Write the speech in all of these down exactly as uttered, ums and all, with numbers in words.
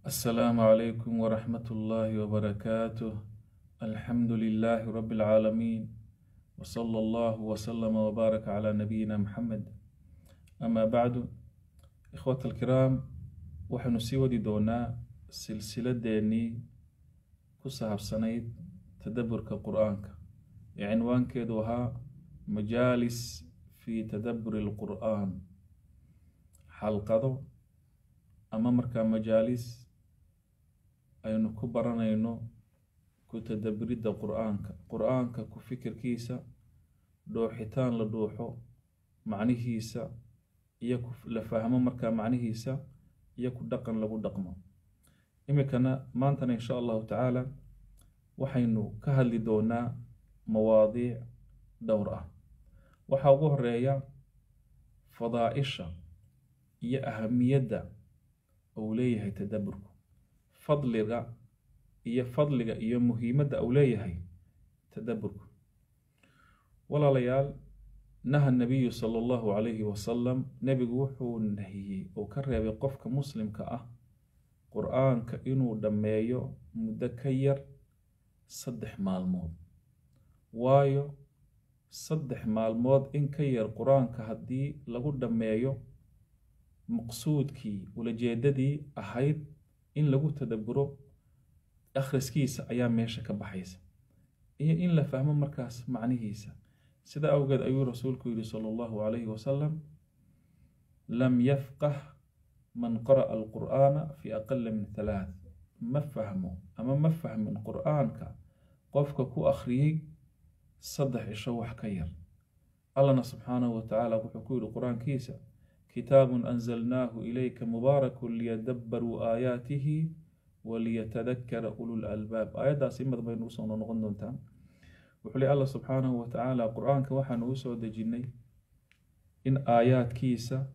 السلام عليكم ورحمة الله وبركاته. الحمد لله رب العالمين، وصلى الله وسلم وبارك على نبينا محمد. أما بعد، إخوة الكرام، وحن سيودي دونا سلسلة ديني كسها بسنيد تدبر كقرآن، عنوان كدوها مجالس في تدبر القرآن. حلقة أما مركا مجالس aynu ku baranayno ku tadabburidda quraanka quraanka ku fikirkiisa dhooxitaan la dhooxo macnihiisa iyo ku la fahmo marka macnihiisa iyo ku dhaqan lagu dhaqmo. imikana maanta insha Allah ta'ala waxaynu ka hadli doonaa mawaadiic dhowr ah. waxa ugu horeeya fadaa'isha iyo ahamiyadda uu leeyahay tadabburku, fadliga iyo fadliga iyo muhiimadda uu leeyahay tadabburku. walaalayaal, naha nabiyu sallallahu alayhi wasallam, nabigu wuxuu nahiyey oo ka reebay qofka muslimka ah quraanka inuu dhameeyo muddo ka yar saddex maalmood. waayo saddex maalmood in ka yar quraanka haddii lagu dhameeyo maqsuudkii ulajeedadii ahayd in lagu tadabburo akhriskiisa ayaa meesha ka baxaysa, iyo in la fahmo markaas macnihiisa. sida awgeed ayuu rasuulku yiri sallallahu alayhi wasallam, lam yafqah man qara'a al-qur'ana fi aqall min thalath. ma fahmo ama ma fahmin qur'aanka qofka ku akhriyay saddex isho wax ka yar. allahna subhanahu wa ta'ala wuxuu ku yiri qur'aankiisa, كتاب أنزلناه إليك مبارك ليدبروا آياته وليتذكر أولو الألباب. آيات سيمة بين وصول ونغنون تام. وحلي الله سبحانه وتعالى قرآن كوحن وسود جني إن آيات كيسة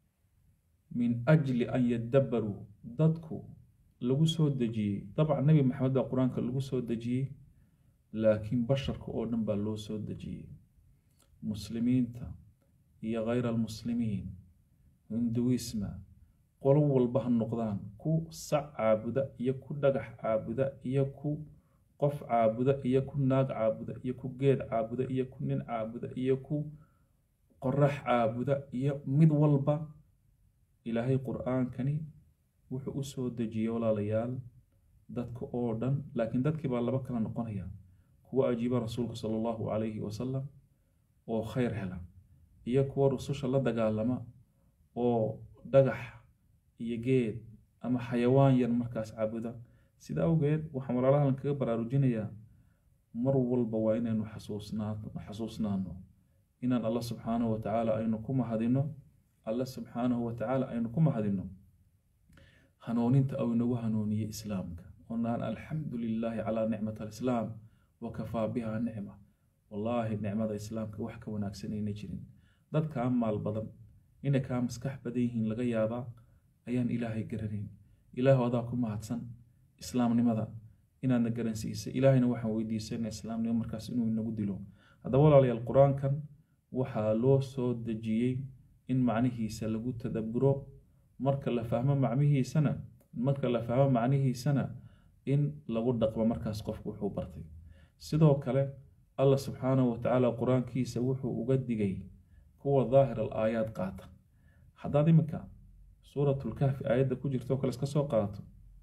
من أجل أن يدبروا ضدكو لغو سود جي. طبعا النبي محمد القرآن كلغو سود جي، لكن بشر كأورن بالو سود جي. مسلمين تا هي غير المسلمين، hinduisma qolo walba ha noqdaan, ku sac caabuda iyo ku dhagax caabuda iyo ku qof caabuda iyo ku naag caabuda iyo ku geed caabuda iyo ku nin caabuda iyo ku qorax caabuda, iyo mid walba ilaahay qur'aankani wuxuu u soo dejiyay walaalayaal dadka oo dhan. laakiin dadkii baa laba kala noqonaya: kuwa ajiiba rasuulka sallallahu alayhi wasallam oo khayr hela, iyo kuwa rususha la dagaalama oo dhagax iyo geed ama xayawaan yar markaas caabuda. sida awgeed waxaan walaalahan kaga baraarujinayaa mar walba waa inaynu xasuusnaano xasuusnaano inaan Allah subhanahu wa ta'ala aynu ku mahadino Allah subhanahu wa ta'ala aynu ku mahadino hanuuninta oo nagu hanuuniyay islaamka. ونaan alxamdulillahi calaa nicmati alislaam wakafaa biha nicma. wallahi nicmada islaamka wax ka wanaagsan ayna jirin. dadka amaal badan inay ka maskax badan yihiin laga yaabaa ayaan ilaahay garanayn. ilaahooda ku mahadsan islaamnimada inaad garansiisay. ilaahayna waxaan weydiisanaa islaamnimo markaas inuu inagu dilo. haddaba walaalayaal, quraankan waxaa loo soo dejiyey in macnihiisa lagu tadabburo. marka la fahmo macnihiisana marka la fahmo macnihiisana in lagu dhaqmo markaas qofku wuxuu bartay. sidoo kale Allah subhanahu wa ta'ala quraankiisa wuxuu uga digay kuwa daahir al-aayad qaata. haddaad imika suuratul kahfi aayadda ku jirto kale iska soo qaato,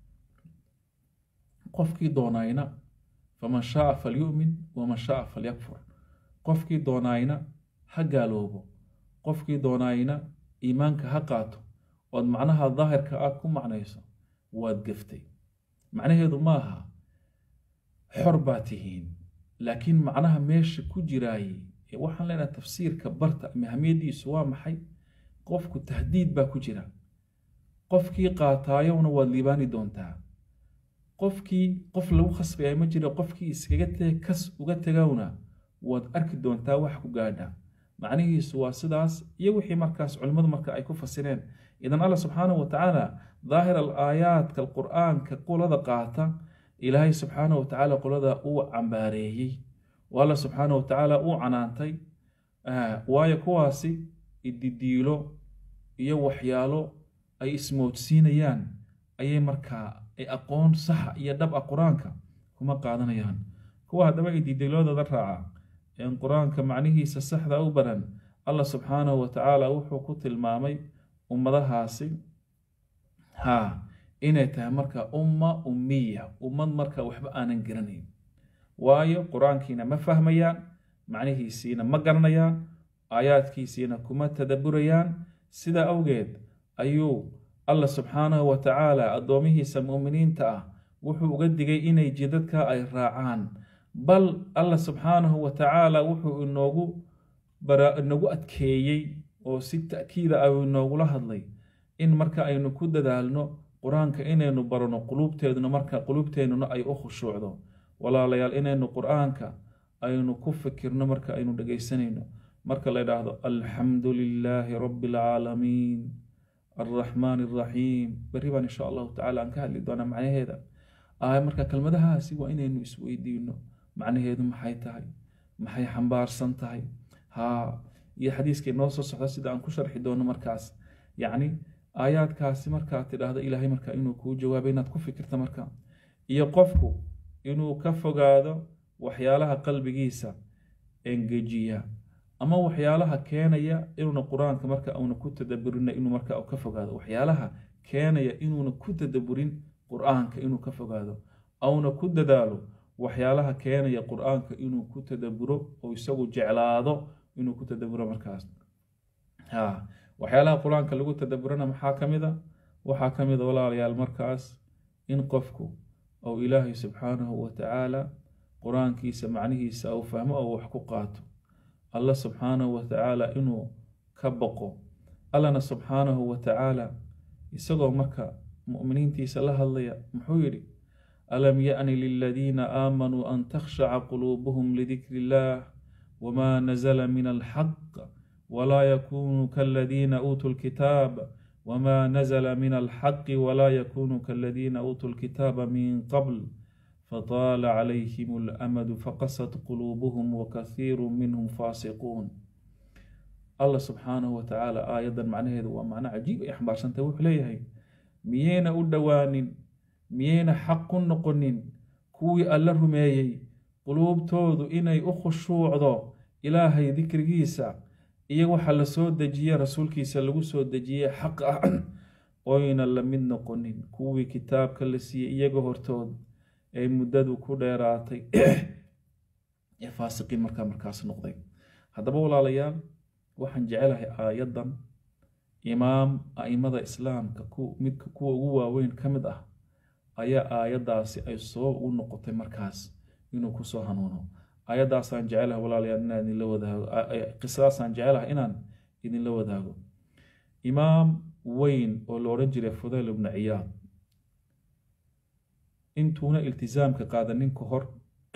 qofkii doonayna faman shaa falyu'min waman shaa falyakfur. qofkii doonayna ha gaaloobo, qofkii doonayna iimaanka ha qaato. ood macnaha daahirka ah ku macnayso waad gaftay. macnaheedu maaha xor baa tihiin, laakiin macnaha meesha ku jiraayay waxaan leenahay tafsiirka barta mahamiyadiisu waa maxay. qofku tahdiid baa ku jira. qofkii qaataayowna waad liibaani doontaa. qofkii qof lagu khasbay ma jiro, qofkii iskaga tag kas uga tagawna waad arki doontaa wax ku gaadha. macnihiisu waa sidaas iyo wixii markaas culimadu marka ay ku fasireen. idan Allah subhanahu wa ta'ala daahir al-aayaat kal-qur'aanka qolada qaata, ilaahay subhanahu wa ta'ala qolada uu cambaareeyay, والله سبحانه وتعالى او عنانتي آه وايا كواسي ididiilo iyo waxyaalo ay ismoodsiinayaan ayay markaa ay aqoon sax iyo dhab ah qur-aanka kuma qaadanayaan. kuwa haddaba ay diidiloodooda raaca een qur-aanka macnihiisa saxda u baran, allah subxaanahu wa tacaala wuxuu ku tilmaamay ummadahaasi haa inay tahay marka umma ummiya, ummad marka waxba aanan garanayn. waayo qur-aankiina ma fahmayaan, macnihiisiina ma garanayaan, aayaadkiisiina kuma tadabburayaan. sida awgeed ayuu allah subxaanahu wa tacaala addoomihiisa mu'miniinta ah wuxuu uga digay inay jidadka ay raacaan. bal allah subxaanahu wa tacaala wuxuu inoogu bara inagu adkeeyey oo si ta'kiida ah inoogula hadlay in marka aynu ku dadaalno qur-aanka inaynu barano, quluubteeduna marka quluubteennuna ay u khushuucdo. walaalayaal, inaynu qur-aanka aynu ku fikirno marka aynu dhegaysanayno, marka la yidhaahdo alxamdu lilaahi rabbi alcaalamiin alraxmaani alraxiim, berri baan insha allahu tacaala aan ka hadli doonaa macnaheeda. marka kelmadahaasi waa inaynu isweydiino macnaheedu maxay tahay, maxay xambaarsan tahay. haa iyo xadiiskii noo soo socda sida aan ku sharxi doono markaas, yacni aayaadkaasi markaad tidhaahdo ilaahay marka inuu kuu jawaabay inaad ku fikirta marka, iyo qofku inuu ka fogaado waxyaalaha qalbigiisa engejiya ama waxyaalaha keenaya inuuna qur-aanka marka uuna ku tadabburina inuu marka ka fogaado waxyaalaha keenaya inuuna ku tadabburin qur-aanka inuu ka fogaado, auna ku dadaalo waxyaalaha keenaya qur-aanka inuu ku tadabburo oo isagu jeclaado inuu ku tadabburo markaas. haa waxyaalaha qur-aanka lagu tadabburana maxaa ka mid a waxaa ka mid a walaalayaal markaas in qofku ou ilaahay subxaanahu wa tacaala qur-aankiisa macnihiisa uu fahmo oo wax ku qaato, allah subxaanahu wa tacaala inuu ka boqo. allana subxaanahu wa tacaala isagoo marka mu'miniintiisa la hadlaya muxuu yidhi alam ya'ni liladiina aamanuu an takhshaca quluubuhum lidikri illaah wamaa nazala min alxaq walaa yakunuu kaladiina uutuu lkitaab wamaa nazala min alxaqi walaa yakunuu kaladiina uutuu lkitaaba min qabl fataala calayhim alamadu faqasat quluubuhum wakathiiru minhum faasiquun. allah subxaanahu wa tacaala aayaddan macnaheedu waa macno cajiib ay xambaarsantay. wuxuu leeyahay miyayna u dhowaanin, miyayna xaq ku noqonin kuwii alla rumeeyey quluubtoodu inay u khushuucdo ilaahay dikrigiisa iyo waxa la soo dejiye rasuulkiisa lagu soo dejiyey xaq ah, oyna la mid noqonin kuwii kitaabka la siiyey iyaga hortood ee muddadu ku dheeraatay ee faasiqiin markaa markaas noqday. haddaba walaalayaal, waxaan jecelahay aayaddan imaam a'imada islaamka midka kuwa ugu waaweyn ka mid ah ayaa aayaddaasi ay sabab u noqotay markaas inuu kusoo hanuuno. aayaddaasaan jecelahay walaalayaal inaan idinla wadaago, qisadaasaan jecelahay inaan idinla wadaago. imaam weyn oo la odhan jiray Fudayl ibn Ciyaad, intuuna iltisaamka qaadanin ka hor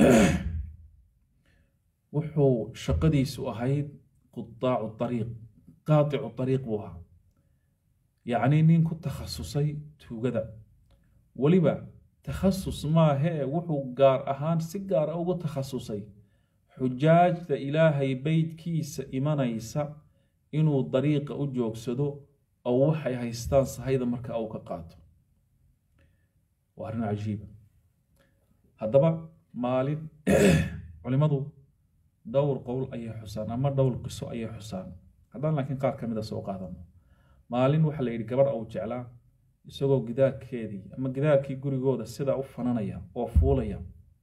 wuxuu shaqadiisu ahayd qutaacu ariiq, qaaticu ariiq buu ahaa, yacni nin ku takhasusay tuugada. weliba takhasus maahee wuxuu gaar ahaan si gaara ugu takhasusay xujaajta ilaahay beydkiisa imanaysa inuu dariiqa u joogsado oo waxay haystaan sahayda marka uu ka qaato. waa arrin cajiiba. haddaba maalin culimadu dhowr qowl ayay xusaan ama dhowr qiso ayay xusaan, haddaan laakiin qaar ka mid a soo qaadano. maalin waxaa la yidhi gabarh uu jeclaa isagoo gidaarkeedii ama gidaarkii gurigooda sidaa u fananaya oo fuulaya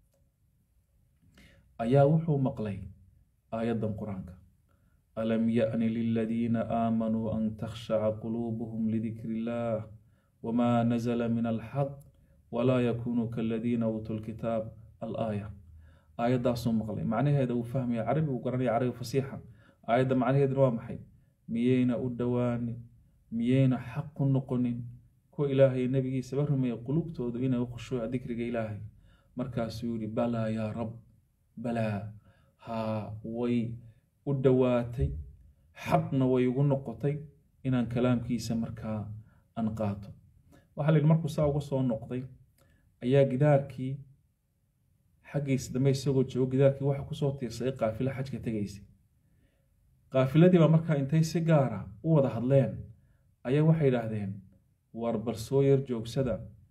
ayaa wuxuu maqlay aayaddan qur-aanka alam ya'ni liladiina aamanuu an takhshaca quluubuhum lidikri illaah wamaa nazala min alxaq walaa yakunuu kaladiina uutuu lkitaab alaaya. aayaddaasuu maqlay, macnaheeda uu fahmaya, carabi uu garanaya, carabi fasiixa. aayadda macnaheeduna waa maxay? miyayna u dhowaanin, miyayna xaq ku noqonin kuwa ilaahay nebigiisaba rumeeya qulubtoodu inay u khushuuca dikriga ilaahay. markaasuu yidhi balaa yaa rab, balaa, haa way u dhowaatay, xaqna way ugu noqotay inaan kalaamkiisa markaa aan qaato. waxaa la yidhi markuu saa uga soo noqday ayaa gidaarkii xaggiisa dambe isagoo joogo gidaarkii waxa kusoo tiirsaday qaafilo xajka tegaysay. qaafiladii baa markaa intay si gaara u wada hadleen ayaa waxay yidhaahdeen war bal soo yar joogsada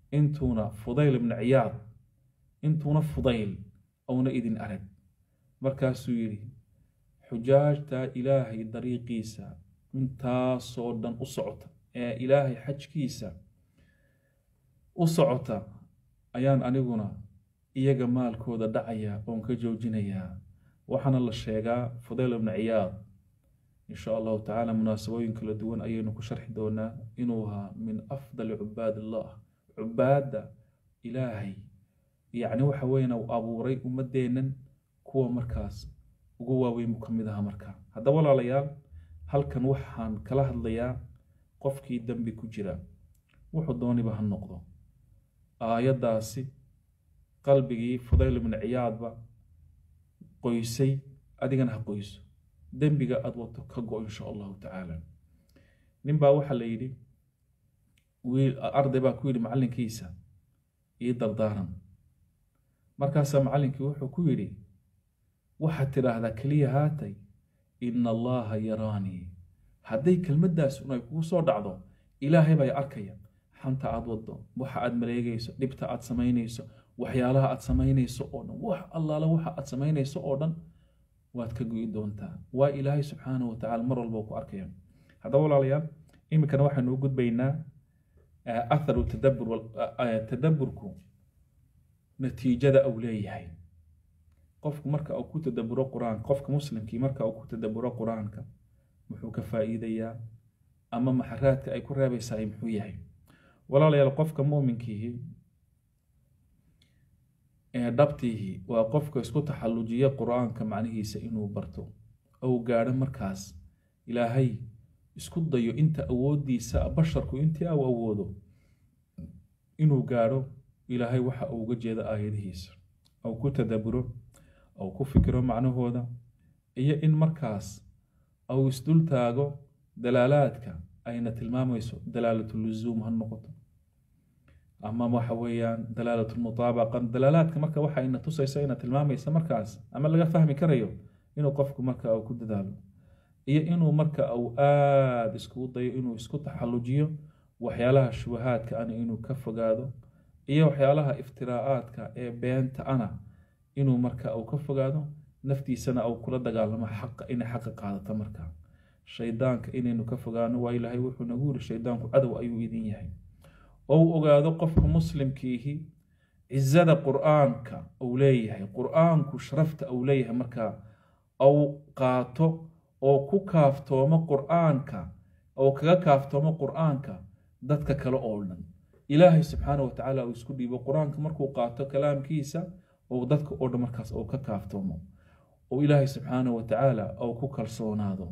intuuna Fudayl ibn Ciyaad intuuna Fudayl awna idin arag markaasuu yiri xujaajta ilaahay dariiqiisa intaasoo dhan u socota ee ilaahay xajkiisa u socota ayaan aniguna iyaga maalkooda dhacaya oon ka joojinayaa waxaana la sheegaa Fudayl ibn Ciyaad insha Allah ta'ala munaasabooyin kala duwan ayaynu ku sharxi doonaa inuu ahaa min afdal ubaadillah ubaada ilaahay yani waxa weeyna uu abuuray ummadeenan kuwa markaas ugu waaweyn mukammidaha markaa hadda walaalayaal halkan waxaan kala hadlayaa qofkii dambi ku jira wuxuu dooniba ha noqdo aayadaasi qalbigii Fudayl ibn Ciyaad ba qoysay adigana ha qoyso dambiga aad wato ka go insha Allah ta'ala ninba waxa la yiri wiil arday baa ku yiri macalinkiisa ii dardaaran markaas macalinkii wuxuu ku yiri waxa tiraahdaa kaliya haatay inna allaha yarani haday kelmadaas inay ku soo dhacdo ilaahay bay arkaya xanta aad wado waxa aad maleegayso dibta aad sameynayso waxyaalaha aad sameynayso oo dhan wax allaala waxa aad sameynayso oo dhan waad ka go'i doontaa waa ilaahay subhanahu wa ta'ala mar walba ku arkaya hada walaalayaal imikana waxaan u gudbaynaa atharu tadabbur wal tadabburku natiijada uu leeyahay qofku marka uu ku tadabburo quraan qofka muslimkii marka uu ku tadabburo quraanka wuxuu ka faa'iideeyaa ama maxaraadka ay ku reebaysaa muxuu yahay walaalayaal qofka muuminkiihi ee dhabtihi waa qofka isku taxallujiya quraanka macnihiisa inuu barto oo gaaro markaas ilaahay isku dayo inta awoodiisa basharku intii uu awoodo inuu gaaro ilaahay waxa uu uga jeeda aayadihiisa oo ku tadabburo oo ku fikiro macnahooda iyo in markaas أو يسدل تاغو دلالاتك أين تلماميسو دلالة اللزوم هالنقطة أما وحويان دلالة المطابقة دلالاتك مركا وحا إن تصيصا إن تلماميسا مركاس أما لغا فهمي كريو إنو قفكو مركا أو كد دالو إيا إنو مركا أو آد اسكو ضيو إنو اسكو تحلجيو وحيالها الشبهات كأنا إنو كفو قادو إيا وحيالها افتراءات كأي بيانت أنا إنو مركا أو كفو قادو نفتي سنة أو كل دقال لما حق إن حقق هذا تمركا شيطانك إن إنه كفقان وإلهي وحو نقول الشيطانك عدو أيو إذين يهي أو أقاد قفك مسلم كيه عزة قرآنك أوليه قرآنك شرفت أوليه مركا أو قاتو أو كوكافتو ما قرآنك أو كاكافتو ما قرآنك داتك كلا أولن إلهي سبحانه وتعالى ويسكدي بقرآنك مركو قاتو كلام كيسا أو داتك أولن مركز أو كاكافتو مو وإلهي سبحانه وتعالى أو كوكال صونادو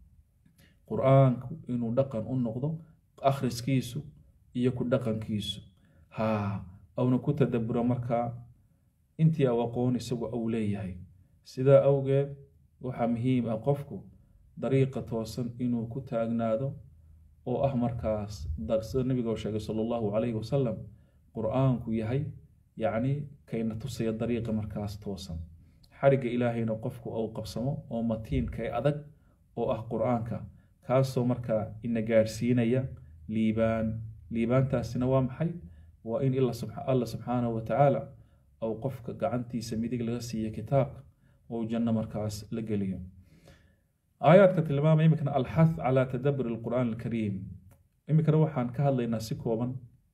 قرآن إنه دقن النقضو أخرس كيسو إيكو دقن كيسو ها أو نكو تدبر مركا انتي أوقوني سوى أوليهي سيدا أوغي وحمهيم أقفكو طريقة توصن إنه كتا أغنادو أو أهمركاس درس النبي صلى الله عليه وسلم قرآن كو يهي يعني كينا تصي الطريقة مركاس توصن حرق إلهينا قفكو أو قبسمو أو متين كي أدق أو أه قرآنك كاسو مركا إن جارسينيا ليبان ليبان تاسنا وامحي وإن الله سبحانه الله سبحانه وتعالى أو قفك قعنتي سميدك لغسية كتابك أو جنة مركاس لقليهم آيات كتلمام يمكن الحث على تدبر القرآن الكريم يمكن روحان كهالينا سكوبا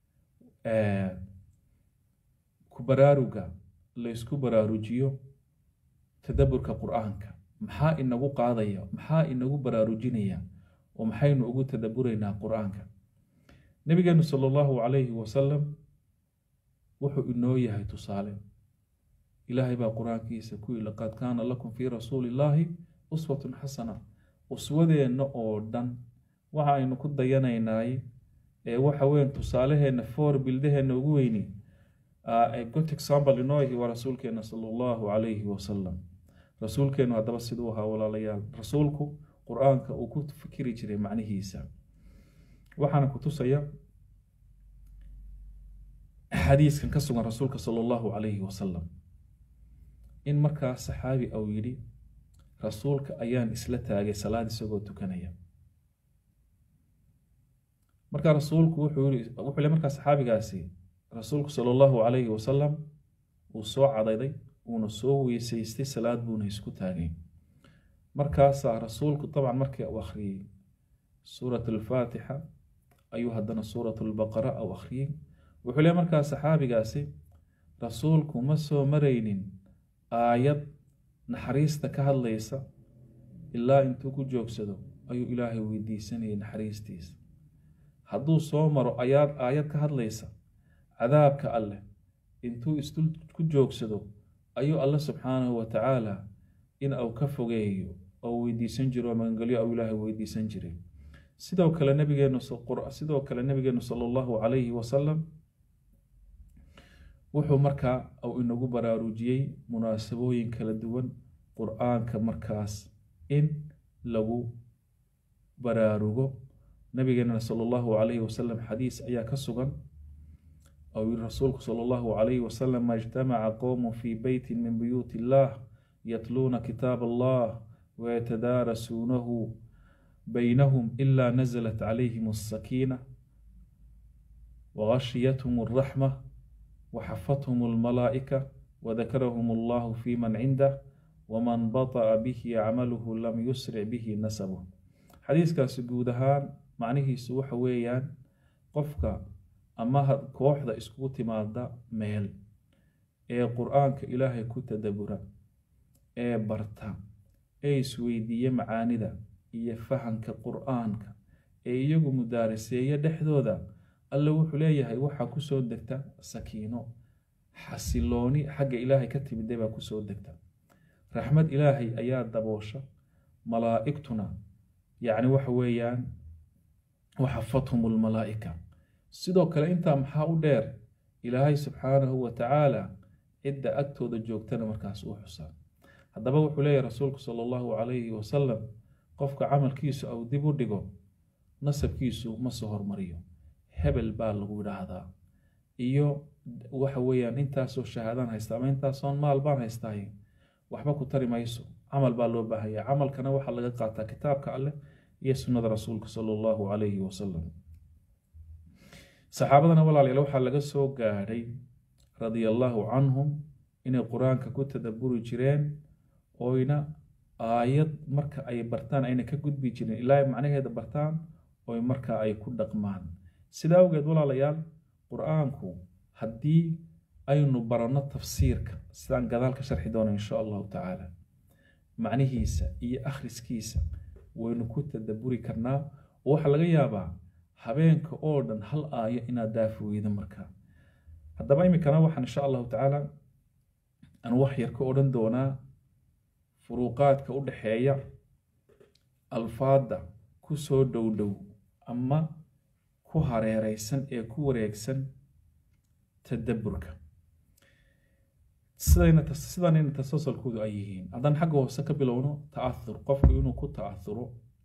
آه كبراروغا ليسكو براروجيو تدبرك قرآنك محا إنه قاضية محا إنه براروجينية ومحا إنه تدبرنا قرآنك نبينا صلى الله عليه وسلم وحو إنه يهي تصالم إلهي با قرآنك يسكوي لقد كان لكم في رسول الله أسوة حسنة أسوة إنه أردن وحا إنه كد ينيناي وحا وين تصاليه نفور بلده إنه ويني a good example inoo yahay waa rasuulkeena sallallahu alayhi wa sallam rasuulkeenu hadaba sidoo ahaa walaalayaal rasuulku quraanka uu ku fikiri jiray macnihiisa waxaana ku tusaya xadiiskan ka sugan rasuulka sallallahu alayhi wa sallam in markaa saxaabi uu yiri rasuulka ayaan isla taagay salaad isagoo tukanaya markaa rasuulku wuxuu yiri wuxuu le markaa saxaabigaasi rasuulku sala allahu calayhi wasalam uu soo cadayday uuna soo weysaystay salaad buuna isku taagay markaasaa rasuulku dabcan markii uu akhriyey suurat alfaatixa ayuu haddana suurat albaqara u akhriyey wuxuu leeyahay markaa saxaabigaasi rasuulku ma soo maraynin aayad naxariista ka hadlaysa ilaa intuu ku joogsado ayuu ilaahay weydiisanayay naxariistiisa hadduu soo maro ayaad aayad ka hadlaysa cadaabka alleh intuu isdul ku joogsado ayuu alle subxaanahu wa tacaala in uu ka fogeeyo oo weydiisan jiro magangelyo oo ilaahay weydiisan jiray sidoo kale nabigeenu sidoo kale nabigeenu sallallahu alayhi wasallam wuxuu markaa uu inagu baraarujiyey munaasabooyin kala duwan qur-aanka markaas in lagu baraarugo nabigeena sallallahu alayhi wasallam xadiis ayaa ka sugan أو الرسول صلى الله عليه وسلم ما اجتمع قوم في بيت من بيوت الله يتلون كتاب الله ويتدارسونه بينهم إلا نزلت عليهم السكينة وغشيتهم الرحمة وحفتهم الملائكة وذكرهم الله في من عنده ومن بطأ به عمله لم يسرع به نسبه حديث كاسجودهان معنيه سوح ويان قفك ama kooxda isku timaada meel ee qur-aanka ilaahay ku tadabura ee barta ee isweydiiya macaanida iyo fahanka qur-aanka ee iyagu mudaariseeya dhexdooda alle wuxuu leeyahay waxaa ku soo degta sakiino xasilooni xagga ilaahay ka timid baa ku soo degta raxmad ilaahay ayaa daboosha malaa'igtuna yacni waxa weeyaan waxafathumul malaa'ika sidoo kale intaa maxaa u dheer ilaahay subxaanahu wa tacaala cidda agtooda joogtana markaas uu xusaa haddaba wuxuu leeyahay rasuulku sala allahu calayhi wasalam qofka camalkiisu au dib u dhigo nasabkiisu ma soo hormariyo hebel baa lagu yidhaahdaa iyo waxa weeyaan intaasoo shahaadaan haystaa ama intaasoon maal baan haystaay waxba ku tari mayso camal baa loo baahaya camalkana waxaa laga qaataa kitaabka alleh iyo sunnada rasuulka sala allahu calayhi wasalam saxaabadana walaalayaal waxaa laga soo gaadhay radiallahu canhum inay qur-aanka ku tadabburi jireen oyna aayad marka ay bartaan ayna ka gudbi jireen ilaa ay macnaheeda bartaan oy marka ay ku dhaqmaan sidaa awgeed walaalayaal qur-aanku haddii aynu baranno tafsiirka sidaan gadaal ka sharxi doono insha allahu tacaala macnihiisa iyo akhriskiisa waynu ku tadabburi karnaa oo waxaa laga yaabaa habeenka oo dhan hal aayo inaad daafi weydo markaa haddaba imikana waxaan insha allahu tacaala aan wax yar ka odhan doonaa furuuqaadka u dhexeeya alfaada ku soo dhow dhow ama ku hareereysan ee ku wareegsan tadabburka sidayna sidanayna tasalsulkoodu ay yihiin haddaan xagga hoose ka bilowno ta'athur qofku inuu ku ta'athuro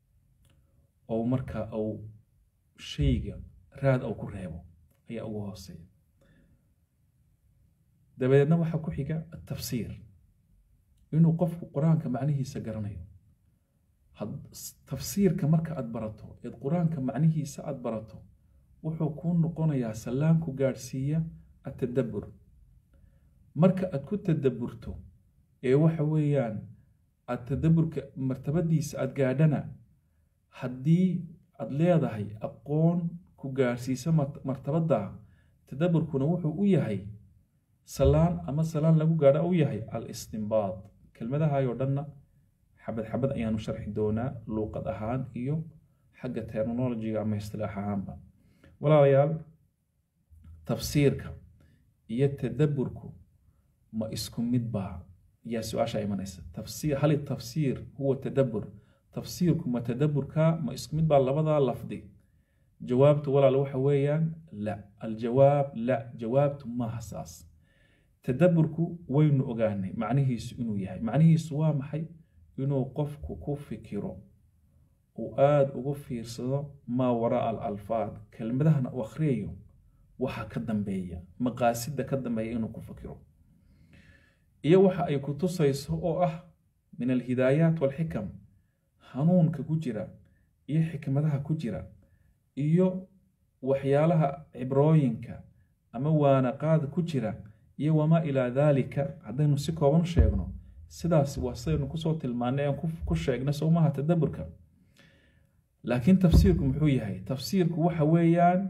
oo markaa uu shayga raad uu ku reebo ayaa ugu hooseeya dabeedna waxaa ku xiga tafsiir inuu qofku qur-aanka macnihiisa garanayo tafsiirka marka aad barato ee qur-aanka macnihiisa aad barato wuxuu kuu noqonayaa salaam ku gaadhsiiya atadabbur marka aad ku tadabburto ee waxa weeyaan aad tadabburka martabadiisa aad gaadhana haddii aad leedahay aqoon ku gaarsiisa martabada tadabburkuna wuxuu u yahay salaan ama salaan lagu gaadha u yahay al-istinbaad kelmadaha oo dhanna xabad xabad ayaanu sharxi doonaa luuqad ahaan iyo xagga terminology ama istilaax ahaanba walaalayaal tafsiirka iyo tadabburku ma isku mid baa yaa su-aasha imanaysa tafsiir hal tafsiir huwa tadabbur tafsiirku ma tadabburka ma isku mid baa labadaa lafdi jawaabtu walaal waxa weeyaan la aljawaab la jawaabtu ma hasaas tadabburku waynu ogaanay macnihiisu inuu yahay macnihiisu waa maxay inuu qofku ku fikiro oo aad ugu fiirsado ma waraa al alfaad kelmadahana uu akhriyo waxa ka dambeeya maqaasida ka dambeeya inuu ku fikiro iyo waxa ay ku tusayso oo ah min alhidaayat wal hikam hanuunka ku jira iyo xikmadaha ku jira iyo waxyaalaha cibrooyinka ama waana qaad ku jira iyo wamaa ilaa daalika haddaynu si kooban sheegno sidaas waa sidaynu kusoo tilmaanay aan ku sheegnay soomaha tadabburka laakiin tafsiirku muxuu yahay tafsiirku waxa weeyaan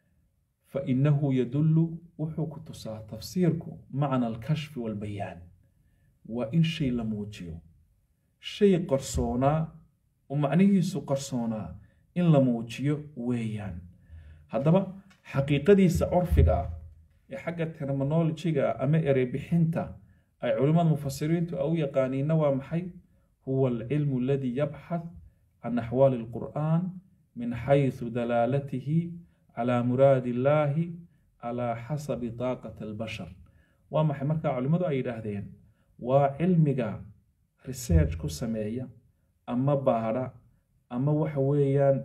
fa innahu yadullu wuxuu ku tusaa tafsiirku macna alkashfi walbayaan waa in shay la muujiyo shay qarsoonaa oo macnihiisu qarsoonaa in la muujiyo weeyaan haddaba xaqiiqadiisa curfiga ah ee xagga terminology-ga ama erey bixinta ay culimada mufasiriintu u yaqaaniina waa maxay huwa alcilmu alladii yabxath can axwaali alqur'aan min xaysu dalaalatihi calaa muraadi illaahi calaa xasabi daaqati albashar waa maxay markaa culimadu ay yidhaahdeen waa cilmiga research ku sameeya ama baadha ama waxa weeyaan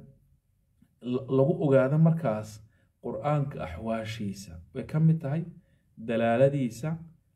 lagu ogaado markaas qur'aanka axwaashiisa way ka mid tahay dalaaladiisa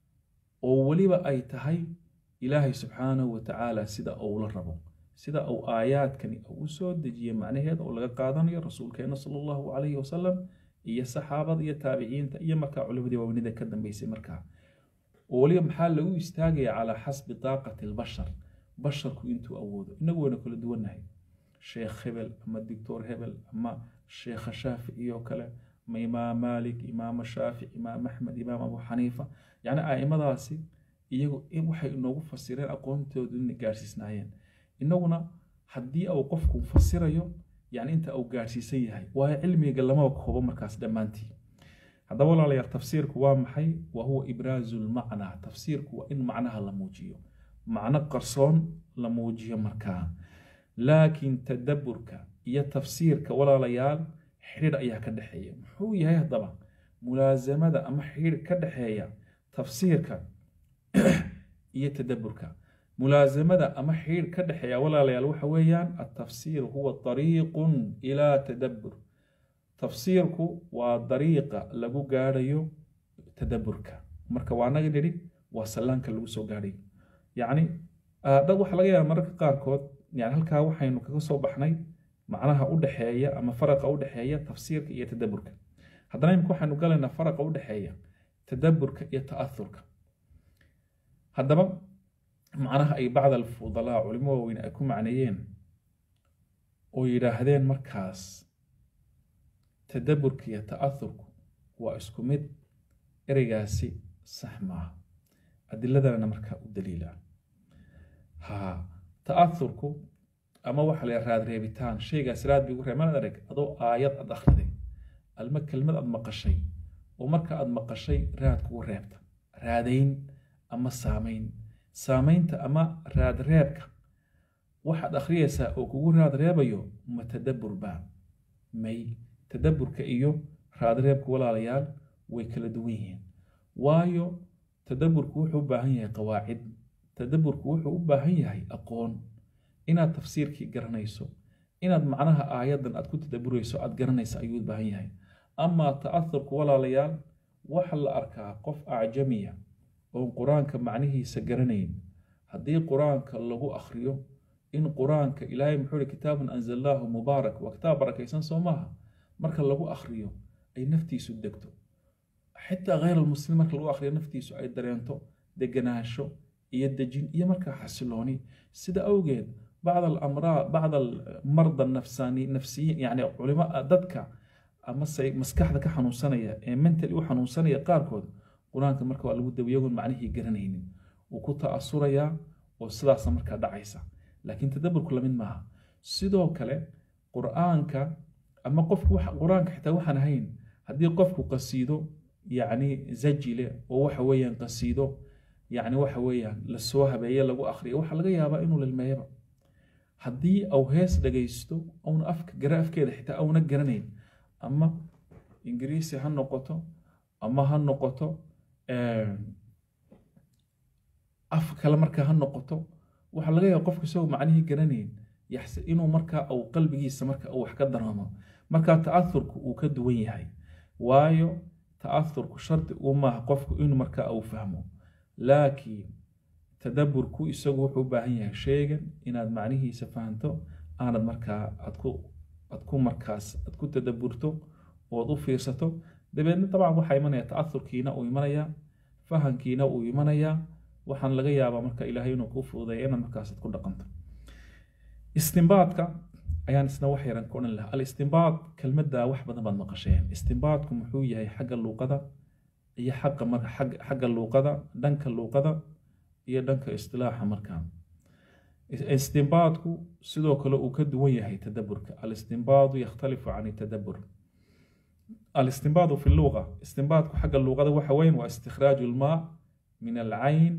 oo weliba ay tahay ilaahay subxaanahu wa tacaala sida uu la rabo sida uu aayaadkani u soo dejiyay macnaheeda oo laga qaadanayo rasuulkeena sala allahu calayhi wasalam iyo saxaabada iyo taabiciinta iyo markaa culimadii waaweynida ka dambeysay markaa oo weliba maxaa lagu istaagaya calaa xasbi daaqati albashar basharku intuu awoodo inagu wayna kala duwannahay sheekh hebel ama doctor hebel ama sheekha shaafici oo kale ama imaam maalik imaam shaafici imaam axmed imaam abu xaniifa yani aimadaasi iyagu waxay inoogu fasireen aqoontoodu inay gaarsiisnaayeen inaguna haddii uu qofku fasirayo yani inta uu gaarsiisan yahay waa cilmiga lama koobo markaas dhammaantii haddaba walaalayaal tafsiirku waa maxay wa huwa ibraazu lmacnaa tafsiirku waa in macnaha la muujiyo macno qarsoon la muujiyo markaa laakiin tadabburka iyo tafsiirka walaalayaal xidhiidh ayaa ka dhexeeya muxuu yahay haddaba mulaasamada ama xidhiidh ka dhexeeya tafsiirka iyo tadabburka mulaasamada ama xidhiidh ka dhexeeya walaalayaal waxa weeyaan atafsiir huwa طariiqun ilaa tadabbur tafsiirku waa dariiqa lagu gaadhayo tadabburka marka waa naga nidhi waa sallaanka lagu soo gaadhayo yacni dad waxa laga yaabaa mararka qaarkood يعني halkaa waxaynu kaga soo baxnay macnaha u dhaxeeya ama faraqa u dhaxeeya tafsiirka iyo tadabburka haddana imika waxaynu galaynaa faraqa u dhaxeeya tadabburka iyo ta'athurka haddaba macnaha ay bacd alfudalaa culimo waaweyn ay ku macneeyeen oo yidhaahdeen markaas tadabburka iyo ta'athurku waa isku mid ereygaasi sax maaha adiladana markaa u daliila ha ta'athurku ama waxa la raad reebitaan shaygaas raad bigu reeman arag adoo aayad ad akhriday alma kelmad ad maqashay oo marka ad maqashay raad kugu reebta raadayn ama saamayn saamaynta ama raad reebka waxaad akhriyaysaa oo kugu raad reebayo ma tadabbur baa may tadabburka iyo raad reebka walaalayaal way kala duwan yihiin waayo tadabburku wuxuu u baahan yahay qawaacid tadabburku wuxuu u baahan yahay aqoon inaad tafsiirkii garanayso inaad macnaha aayadan aad ku tadabburayso aad garanayso ayuu u baahan yahay ama ta'athurku walaalayaal waxa la arkaa qof acjamiya oo quraanka macnihiisa garanayn haddii quraanka lagu akhriyo in quraanka ilaahay muxuu kitaabun anzalallahu mubaarak wa kitaab barakaysan soomaha marka lagu akhriyo ay naftiisu degto xitaa غير المسلم marka lagu akhriyo naftiisu ay dareento deganaansho iyo dejin iyo marka xasilooni sida awgeed بعض الامراض بعض المرضى النفساني نفسيين يعني علماء dadka ama say maskaxda ka xanuunsanaya ee mental u xanuunsanaya qaarkood quraanka marka waa lagu dawiyoon macnaheedu garanaynin oo ku ta'asuraya oo sidaas marka dhacaysa laakiin tadabburku la mid maaha sidoo kale quraanka ama qofku wax quraanka xitaa waxaan ahayn haddii qofku qasiido يعني زجله oo waxa weeyaan qasiido يعني waxa weeyaan la soo habeeyay lagu akhriyo waxa laga yaabaa inuu lilmeeyba haddii aw hees dhageysto oo afka garaafkeeda xitaa aw na garanayn ama ingiriisi ha noqoto ama ha noqoto ee af kale marka ha noqoto waxa laga yaabaa qofku soo macnihi garanayn yaxsi inuu marka aw qalbigiisa marka uu wax ka dareemo marka ta'athurku uu ka duwan yahay waayo ta'athurku sharti uma qofku inuu marka uu fahmo laakiin tadabburku isagu wuxuu u baahan yahay sheegan inaad macnihiisa fahanto aanad marka aad ku aad ku markaas aad ku tadabburto oo u fiirsato dabeedna طبعا waxa imanaya ta'athurkiina uu imanaya fahankiina uu imanaya waxaan laga yaabaa marka ilaahay inuu ku fududeeyo inaad markaas ku dhaqanto istinbaadka ayaan isna wax yaran ku oran lahaa al-istinbaad kelmadda wax badan baad maqasheen istinbaadku muxuu yahay xagga luqada iyo xagga marka xagga luqada dhanka luqada iyo dhanka istilaaxa markaa istinbaadku sidoo kale uu ka duwan yahay tadabburka al-istinbaadu yakhtalifu can tadabbur al-istinbaadu fi al-lugha istinbaadku xagga luqada waxa weyn waa istikhraaj al-maa min al-ayn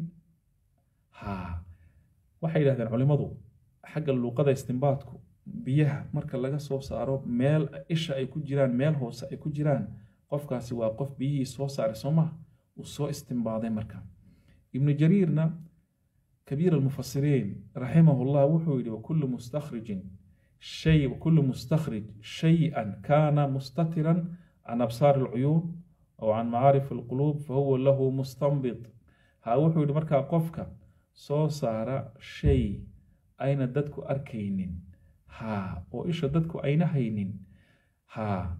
ha waxay yiraahdeen culimadu xagga luqada istinbaadku biyaha marka laga soo saaro meel isha ay ku jiraan meel hoose ay ku jiraan qofkaasi waa qof biyihii soo saaray sooma uu soo istinbaaday marka ibn jariirna كبير المفسرين رحمه الله وحيد وكل مستخرج شيء وكل مستخرج شيئا كان مستترا عن أبصار العيون أو عن معارف القلوب فهو له مستنبط ها وحيد مركا قفك سو صار شيء أين ددك أركينين ها وإيش ددك أين هينين ها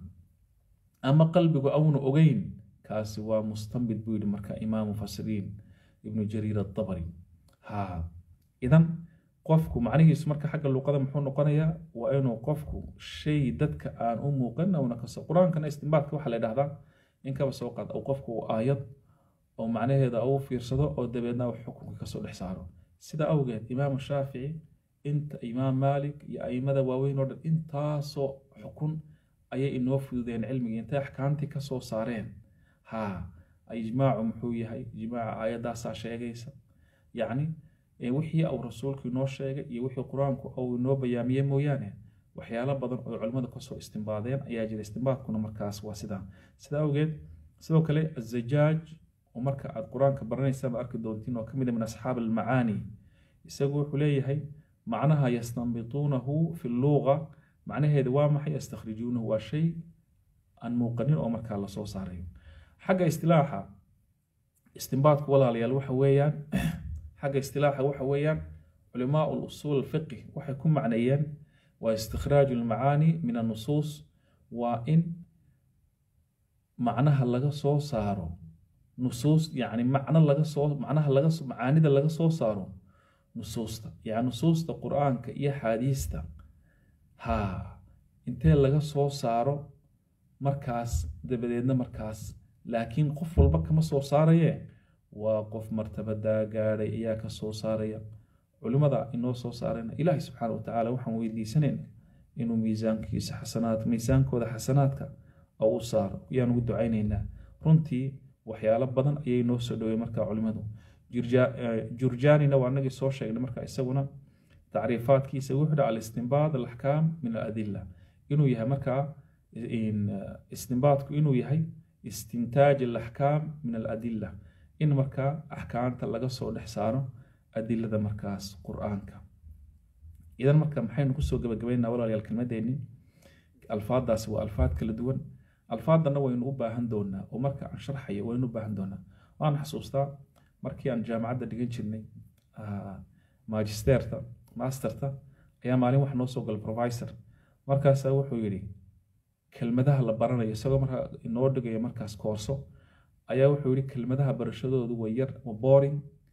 أما قلبك أون أغين كاسوا مستنبط بيد مركا إمام مفسرين ابن جرير الطبري ها إذن قفكو معنيه اسمرك حق اللقاء محون نقنيا وإنه قفكو شيء ددك آن أمو قلنا ونكس القرآن كان استنباط كوحة لدهدا إنك بس وقت أو قفكو آيات أو معناه هذا أو في رصده أو دبينا وحكم كسر الحساره سيدا أوجد إمام الشافعي أنت إمام مالك يا أي ماذا وين ورد أنت صو حكم أي إنه في ذين علمي أنت أحكامتي كسر صارين ها أي جماعة محوية هاي جماعة آيات داسع شيء جيسا يعني وحي أو رسولك ينوش شيء يوحي قرآنك أو ينو بيامية مويانة وحيالا بدن علماء كسو استنباطين أياجي الاستنباط كنا مركز واسدا سدا وجد سدا كله الزجاج ومركز القرآن كبرني سبع أرك دونتين وكمل من أصحاب المعاني يسقوا حليه هي معناها يستنبطونه في اللغة معناها دوام حي يستخرجونه هو شيء أن موقنين أو مركز الله صو صارين حاجة استلاحة استنباط ولا ليالوح ويان حاجة استلاحة وحويا علماء الأصول الفقه وحيكون معنيا واستخراج المعاني من النصوص وإن معناها لغا سو صارو نصوص يعني معنى لغا سو معناها لغا سو معاني دا لغا سو صارو نصوص يعني نصوص دا قرآن كإيا حديث دا ها انتهى لغا سو صارو مركز دبديدنا مركز لكن قفل بك ما سو صاريه وقف مرتبة دا قاري إياك سو صاريا علماء إنه سو صارينا إلهي سبحانه وتعالى وحن ويدي سنين إنه ميزان كيس حسنات ميزان كودا حسناتك أو صار ويان ودو عينينا رنتي وحيالا بدن أي نو سدوي مركا علماء جرجا جرجاني نوع نجي سو شيء مركا يسونا تعريفات كيس وحدة على استنباط الأحكام من الأدلة إنه يها مركا إن استنباط إنه يهي استنتاج الأحكام من الأدلة إن مركا أحكام تلاقى صور حساره أدلة مركاس قرآنك إذا مركا محين كسو قبل قبلنا ولا الكلمة ديني ألفاظ دا سوى ألفاظ كل دون ألفاظ دا نوى ينوبا هندونا ومركا عن شرحية وينوبا هندونا وأنا حسوستا مركي عن جامعة دا ديجنشني آه ماجستيرتا ماسترتا أيام مالين وحن نوصو قل بروفايسر مركا سوحو يري كلمة دا لبارانا يسوى مركا إنوردقى يمركاس كورسو ayaa wuxuu yiri kelmadaha barashadoodu way yar oo boring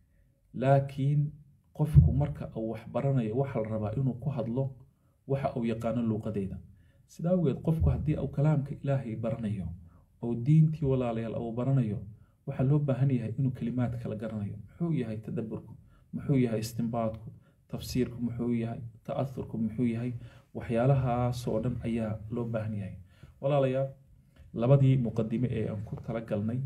laakiin qofku marka uu wax baranayo waxa la rabaa inuu ku hadlo waxa uu yaqaan luqadeeda sida awgeed qofku hadii uu kalaamka Ilaahay baranayo oo diintii walaalayaal uu baranayo waxa loo baahan yahay inuu kalimaad kala garanayo muxuu yahay tadabburku muxuu yahay istinbaadku tafsiirku muxuu yahay ta'athurku muxuu yahay waxyaalaha soo dhan ayaa loo baahan yahay walaalayaal labadii muqaddime ee aan ku tala galnay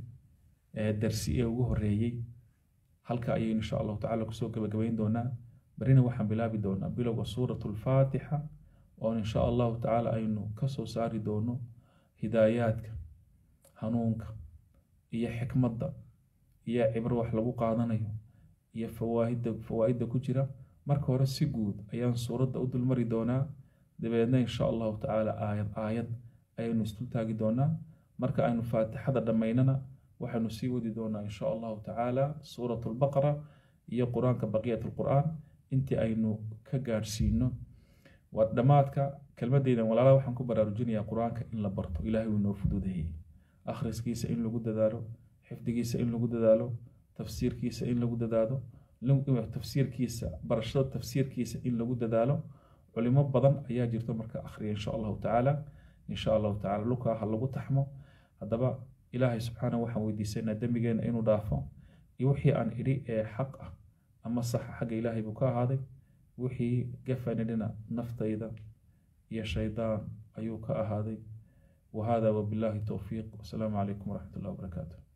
درسي ugu horeeyay halka ay insha Allah ta'ala ku soo gabagabeyn doona barina waxaan bilaabi doonaa bilowga suuratul Faatiha oo insha Allah ta'ala aynu ka soo saari doono hidaayadka hanuunka iyo xikmadda iyo cibro wax lagu qaadanayo iyo fawaahida fawaahida ku jira marka hore si guud ayaan suurada u dulmari doonaa dabeedna insha Allah ta'ala aayad aayad aynu isku taagi doonaa marka aynu Faatixada dhameynana waxaanu sii wadi doonaa insha Allah ta'ala suuratul Baqara iyo quraanka baqiyatul Quraan intii aynu ka gaarsiino wadamaadka kelmadeedan walaalaha waxaan ku baraarujinayaa quraanka in la barto Ilaahay uu noo fududeeyay akhriskiisa in lagu dadaalo, xifdigiisa in lagu dadaalo, tafsiirkiisa in lagu dadaalo, tafsiirkiisa barashada tafsiirkiisa in lagu dadaalo. culimo badan ayaa jirto marka akhriya insha allahu tacaala insha allahu tacaala lukaa ha lagu taxmo. haddaba ilaahay subxaanahu waxaan weydiisanaa dembigeena inuu dhaafo, iyo wixii aan idhi ee xaq ah ama sax xagga ilaahay buu ka ahaaday, wixii gafanidhina naftayda iyo shaydaan ayuu ka ahaaday. wahada wabillahi towfiiq. wasalaamu calaykum waraxmat ullahi wabarakaatu.